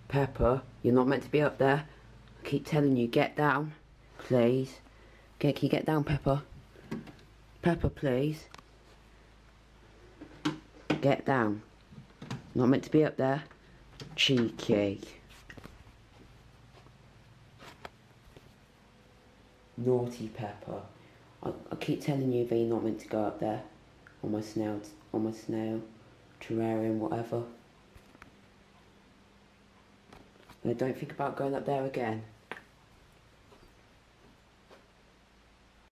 Pepper, you're not meant to be up there. I keep telling you, get down. Please. Can you get down, Pepper? Pepper, please. Get down. Not meant to be up there. Cheeky. Naughty Pepper. I keep telling you that you're not meant to go up there. On my snail terrarium, whatever. Don't think about going up there again.